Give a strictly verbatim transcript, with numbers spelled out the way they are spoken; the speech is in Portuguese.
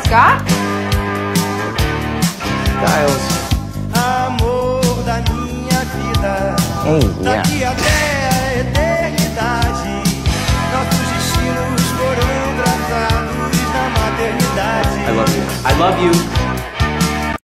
ficar? Styles. Amor da minha vida. Hey, yeah. Daqui até a eternidade. Nossos destinos foram traçados na maternidade. I love you. I love you.